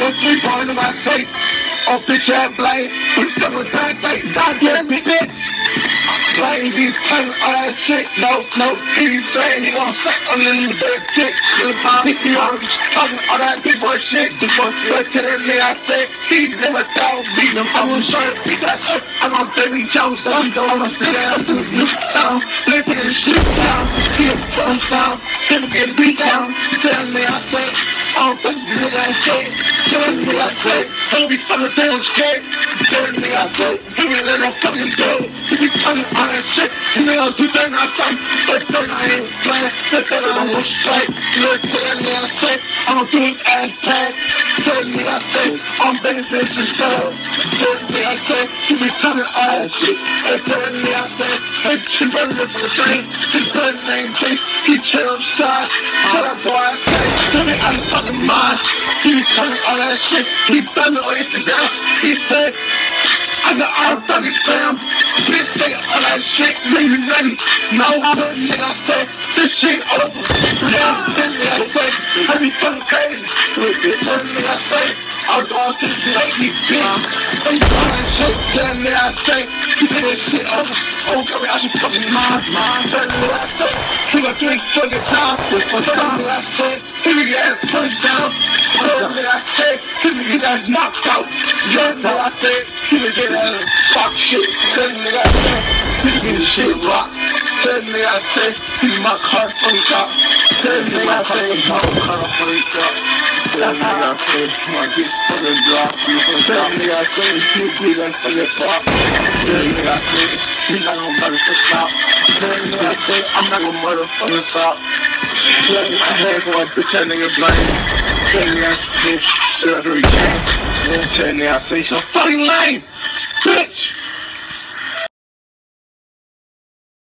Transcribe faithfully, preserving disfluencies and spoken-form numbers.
for three point in my safe. Oh, bitch, I blame. We fuck with that thing. Goddamn bitch. Playing these kind all that shit. No, no, he's saying he gon' suck on the big dick. The body, he always talking all that big boy shit. Big boy shit. Telling me I said, he's never down, beat him. I'm gonna show you, beat that up. I'm on Baby Jones, I'm gonna sit down to the new sound. Flipping the shit down. He a phone down. Him get beat down. Telling me I said, I don't think you nigga I said. Telling me I said, he'll be fucking damn scared. Telling me I said, he be let him fucking go. He be coming on that shit. And they don't do that or something. But then I ain't playing. But then I'm gonna strike. Look, telling me I said, I'm gonna do his ass tag. Telling me I said, I'm beneficial self. Telling me I said, he be coming on that shit. And telling me I said, hey, she better live for the train. His brother named Chase. He chill upside. Tell that boy I said, tell me out of fucking mind. He be coming on that shit. He found me on Instagram. He said, I got all fucking spam. Bitch, take all that shit, maybe ready. No, but nigga, I said, this shit over. Yeah, then nigga, I say, I be fucking crazy. Then nigga, I say, I'll go out this lady, bitch. They all that shit, then nigga, I say, you did this shit over. Oh, God, I should fucking mind, mind. Then nigga, I say, he got three fucking times. Then nigga, I say, he be getting punched down. Then nigga, I say, he be getting knocked out. Then nigga, I say, he be getting fuck shit. Then nigga, I say, he be getting shit rocked. Then nigga, I say, he be my car fucked up. Then nigga, I say, my car fucked up. Then nigga, I say, my bitch fucking drop. Then nigga, I say, he be that fucking pop. Then nigga, I say, he not gon' motherfucking stop. Then nigga, I say, I'm not gon' motherfucking stop. Shut my head for a bitch, that nigga blame. Then nigga, I say, shut every game. Then nigga, I say, so fucking lame, bitch.